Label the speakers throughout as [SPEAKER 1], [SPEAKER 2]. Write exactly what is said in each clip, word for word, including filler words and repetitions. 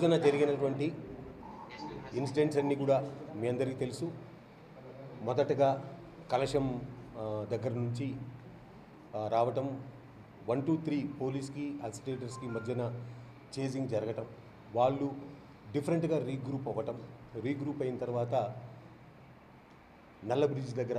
[SPEAKER 1] రోజున జరిగినటువంటి ఇన్సిడెంట్స్ అన్నీ కూడా మీ అందరికీ తెలుసు. మొదటగా కలశం దగ్గర నుంచి రావటం, వన్ టూ త్రీ పోలీస్కి అజిటేటర్స్కి మధ్యన చేజింగ్ జరగటం, వాళ్ళు డిఫరెంట్గా రీగ్రూప్ అవ్వటం, రీగ్రూప్ అయిన తర్వాత నల్ల బ్రిడ్జ్ దగ్గర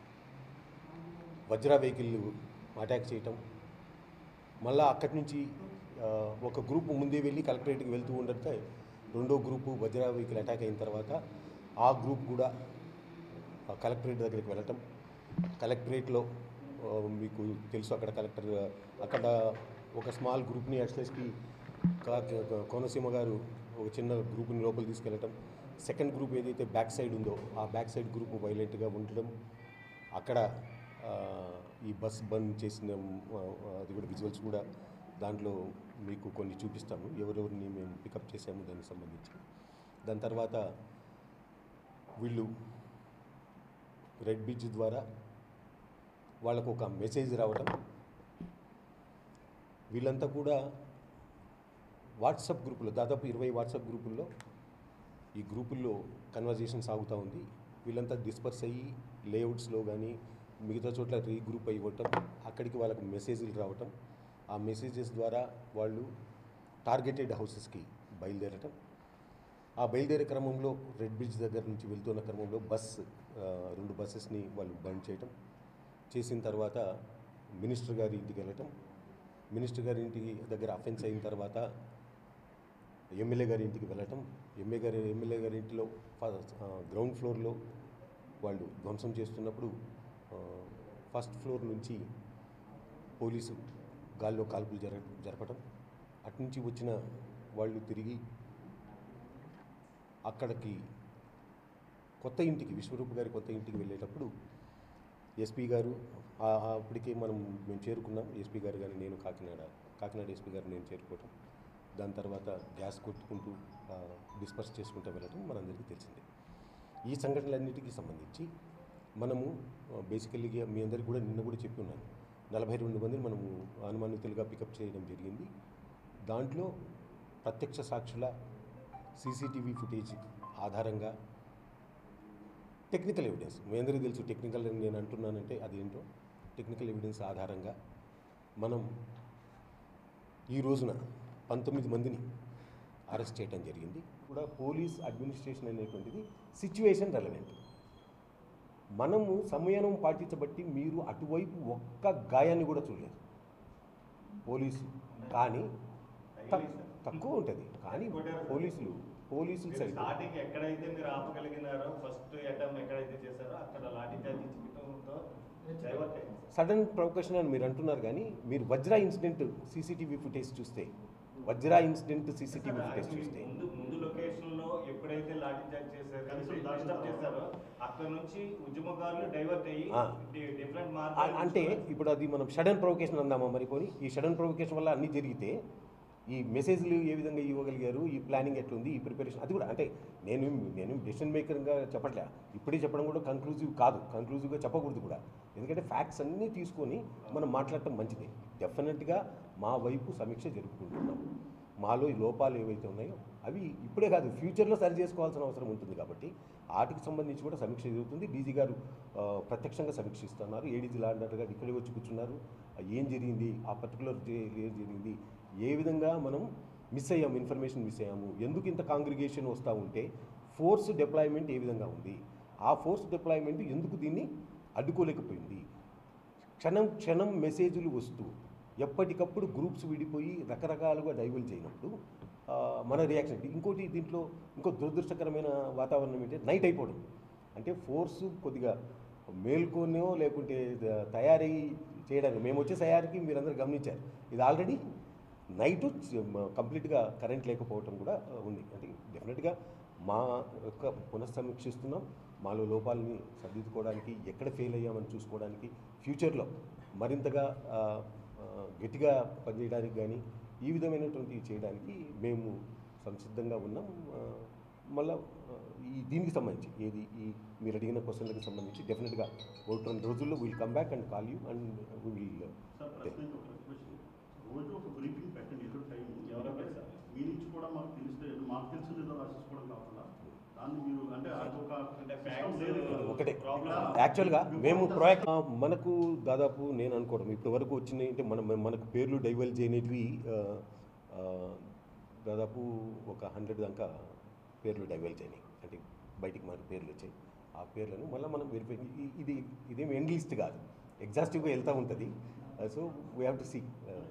[SPEAKER 1] వజ్రా వెహికల్ అటాక్ చేయటం, మళ్ళీ అక్కడి నుంచి ఒక గ్రూప్ ముందే వెళ్ళి కలెక్టరేట్కి వెళ్తూ ఉండటం, రెండో గ్రూపు వజ్రా వెహికల్ అటాక్ అయిన తర్వాత ఆ గ్రూప్ కూడా కలెక్టరేట్ దగ్గరికి వెళ్ళటం, కలెక్టరేట్లో మీకు తెలుసు అక్కడ కలెక్టర్ అక్కడ ఒక స్మాల్ గ్రూప్ని ఎస్ఎస్పీ కోనసీమ గారు ఒక చిన్న గ్రూప్ని లోపలికి తీసుకెళ్ళటం, సెకండ్ గ్రూప్ ఏదైతే బ్యాక్ సైడ్ ఉందో ఆ బ్యాక్ సైడ్ గ్రూప్ వైలెంట్గా ఉండడం, అక్కడ ఈ బస్ బంద్ చేసిన అది కూడా విజువల్స్ కూడా దాంట్లో మీకు కొన్ని చూపిస్తాము, ఎవరెవరిని మేము పికప్ చేసాము దానికి సంబంధించి. దాని తర్వాత వీళ్ళు రెడ్ బ్రిడ్జ్ ద్వారా వాళ్ళకు ఒక మెసేజ్ రావటం, వీళ్ళంతా కూడా వాట్సాప్ గ్రూపుల్లో దాదాపు ఇరవై వాట్సాప్ గ్రూపుల్లో ఈ గ్రూపుల్లో కన్వర్జేషన్ సాగుతూ ఉంది. వీళ్ళంతా డిస్పర్స్ అయ్యి లేఅవుట్స్లో కానీ మిగతా చోట్ల రీగ్రూప్ అయ్యవటం, అక్కడికి వాళ్ళకు మెసేజ్లు రావటం, ఆ మెసేజెస్ ద్వారా వాళ్ళు టార్గెటెడ్ హౌసెస్కి బయలుదేరటం, ఆ బయలుదేరే క్రమంలో రెడ్ బ్రిడ్జ్ దగ్గర నుంచి వెళ్తున్న క్రమంలో బస్ రెండు బస్సెస్ని వాళ్ళు బంద్ చేయటం, చేసిన తర్వాత మినిస్టర్ గారి ఇంటికి వెళ్ళటం, మినిస్టర్ గారి ఇంటి దగ్గర అఫెన్స్ అయిన తర్వాత ఎమ్మెల్యే గారి ఇంటికి వెళ్ళటం, ఎమ్మెల్యే గారి ఎమ్మెల్యే గారి ఇంటిలో గ్రౌండ్ ఫ్లోర్లో వాళ్ళు ధ్వంసం చేస్తున్నప్పుడు ఫస్ట్ ఫ్లోర్ నుంచి పోలీసు గాల్లో కాల్పులు జర జరపటం, అటునుంచి వచ్చిన వాళ్ళు తిరిగి అక్కడికి కొత్త ఇంటికి విశ్వరూప్ గారి కొత్త ఇంటికి వెళ్ళేటప్పుడు ఎస్పీ గారు అప్పటికే మనం మేము చేరుకున్నాం, ఎస్పీ గారు కానీ నేను కాకినాడ కాకినాడ ఎస్పీ గారు నేను చేరుకోవటం, దాని తర్వాత గ్యాస్ కొట్టుకుంటూ డిస్పర్స్ చేసుకుంటూ వెళ్ళటం మనందరికీ తెలిసిందే. ఈ సంఘటనలన్నిటికీ సంబంధించి మనము బేసికల్లీగా మీ అందరికీ కూడా నిన్న కూడా చెప్పి ఉన్నాను, నలభై రెండు మందిని మనము అనుమానితులుగా పికప్ చేయడం జరిగింది. దాంట్లో ప్రత్యక్ష సాక్షుల సీసీటీవీ ఫుటేజ్ ఆధారంగా టెక్నికల్ ఎవిడెన్స్ మీ అందరికీ తెలుసు, టెక్నికల్ నేను అంటున్నానంటే అదేంటో టెక్నికల్ ఎవిడెన్స్ ఆధారంగా మనం ఈ రోజున పంతొమ్మిది మందిని అరెస్ట్ చేయడం జరిగింది. కూడా పోలీస్ అడ్మినిస్ట్రేషన్ అనేటువంటిది సిచ్యువేషన్ రెలవెంట్. మనము సమయానం పాటించబట్టి మీరు అటువైపు ఒక్క గాయాన్ని కూడా చూడలేదు పోలీసు, కానీ తక్కువ ఉంటుంది. కానీ పోలీసులు పోలీసులు సైడ్
[SPEAKER 2] స్టార్టింగ్ ఎక్కడైతే మీరు ఆపగలిగినారో ఫస్ట్ అటెంప్ట్ ఎక్కడైతే చేశారో అక్కడ లాఠీ చార్జ్ ఇచ్చుకోవడంతో డైవర్ట్ అయింది.
[SPEAKER 1] సడన్ ప్రొవొకేషన్ అని మీరు అంటున్నారు, కానీ మీరు వజ్రా ఇన్సిడెంట్ సీసీటీవీ ఫుటేజ్ చూస్తే వజ్రా ఇన్సిడెంట్ సీసీటీవీ ఫుటేజ్ చూస్తే
[SPEAKER 2] ముందు ముందు లొకేషన్ లో ఎప్పుడైతే లాఠీ చార్జ్ చేశారో డిస్టర్బ్ చేశారో అక్కడ నుంచి ఉద్యమకారులు డైవర్ట్ అయ్యి డిఫరెంట్ మార్గాలు
[SPEAKER 1] అంటే ఇప్పుడు అది మనం సడన్ ప్రొవొకేషన్ అందామా మరి పోనీ? ఈ సడన్ ప్రొవొకేషన్ వల్ల అన్నీ జరిగితే ఈ మెసేజ్లు ఏ విధంగా ఇవ్వగలిగారు, ఈ ప్లానింగ్ ఎట్లుంది, ఈ ప్రిపరేషన్, అది కూడా అంటే నేను నేను డెసిషన్ మేకర్గా చెప్పట్లే, ఇప్పుడే చెప్పడం కూడా కన్క్లూజివ్ కాదు, కన్క్లూజివ్గా చెప్పకూడదు కూడా, ఎందుకంటే ఫ్యాక్ట్స్ అన్నీ తీసుకొని మనం మాట్లాడటం మంచిదే. డెఫినెట్గా మా వైపు సమీక్ష జరుపుకుంటున్నాం, మాలో ఈ లోపాలు ఏవైతే ఉన్నాయో అవి ఇప్పుడే కాదు ఫ్యూచర్లో సరి చేసుకోవాల్సిన అవసరం ఉంటుంది, కాబట్టి వాటికి సంబంధించి కూడా సమీక్ష జరుగుతుంది. డీజీ గారు ప్రత్యక్షంగా సమీక్షిస్తున్నారు, ఏడీజీ లాండర్ గారు ఇక్కడికి వచ్చి కూర్చున్నారు, ఏం జరిగింది, ఆ పర్టికులర్ ఏం జరిగింది, ఏ విధంగా మనం మిస్ అయ్యాము, ఇన్ఫర్మేషన్ మిస్ అయ్యాము, ఎందుకు ఇంత కాంగ్రిగేషన్ వస్తూ ఉంటే ఫోర్స్ డిప్లాయ్మెంట్ ఏ విధంగా ఉంది, ఆ ఫోర్స్ డిప్లాయ్మెంట్ ఎందుకు దీన్ని అడ్డుకోలేకపోయింది, క్షణం క్షణం మెసేజ్లు వస్తూ ఎప్పటికప్పుడు గ్రూప్స్ విడిపోయి రకరకాలుగా డైవర్ట్ చేయనప్పుడు మన రియాక్షన్. ఇంకోటి దీంట్లో ఇంకో దురదృష్టకరమైన వాతావరణం ఏంటంటే నైట్ అయిపోవడం, అంటే ఫోర్సు కొద్దిగా మేల్కొనో లేకుంటే తయారీ చేయడానికి మేము వచ్చే తయారీకి మీరందరూ గమనించారు, ఇది ఆల్రెడీ నైటు కంప్లీట్గా కరెంట్ లేకపోవటం కూడా ఉంది. అంటే డెఫినెట్గా మా యొక్క పునఃసమీక్షిస్తున్నాం, మాలో లోపాలని సర్దిద్దుకోవడానికి, ఎక్కడ ఫెయిల్ అయ్యామని చూసుకోవడానికి, ఫ్యూచర్లో మరింతగా గట్టిగా పనిచేయడానికి కానీ ఈ విధమైనటువంటి చేయడానికి మేము సంసిద్ధంగా ఉన్నాం. మళ్ళీ ఈ దీనికి సంబంధించి ఏది ఈ మీరు అడిగిన క్వశ్చన్లకు సంబంధించి డెఫినెట్గా ఒకటి రెండు రోజుల్లో will come back and call you and will
[SPEAKER 3] రోజు ఒక బ్రీఫింగ్ పెట్టండి, ఎదురు టైం ఎవరైనా మీ నుంచి కూడా మాకు తెలిస్తే మాకు తెలిసింది ఏదో రాసేసుకోవడం కాకుండా దాన్ని మీరు అంటే ఒక
[SPEAKER 2] అంటే ఫ్యాక్ట్స్ లేదు
[SPEAKER 1] ఒకటే
[SPEAKER 2] ప్రాబ్లం
[SPEAKER 1] యాక్చువల్గా మేము ప్రాజెక్ట్ మనకు దాదాపు నేను అనుకోవడం ఇప్పటి వరకు వచ్చినాయి అంటే మన మనకు పేర్లు డైవల్ చేయనివి దాదాపు ఒక హండ్రెడ్ దాకా పేర్లు డైవల్ చేయనాయి అంటే బయటికి మనకు పేర్లు వచ్చాయి ఆ పేర్లను మళ్ళీ మనం వెరిఫై ఇది ఇదేం ఎండ్ లిస్ట్ కాదు ఎగ్జాస్టివ్గా వెళ్తూ ఉంటుంది so we have to see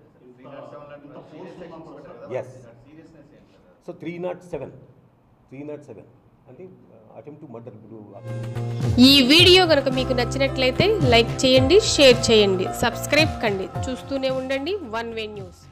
[SPEAKER 1] as so three not seven three not seven అంటే అటెంప్ట్ టు మర్డర్ ఇప్పుడు
[SPEAKER 4] ఈ వీడియో కనుక మీకు నచ్చినట్లయితే లైక్ చేయండి, షేర్ చేయండి, సబ్స్క్రైబ్ కండి. చూస్తూనే ఉండండి వన్ వే న్యూస్.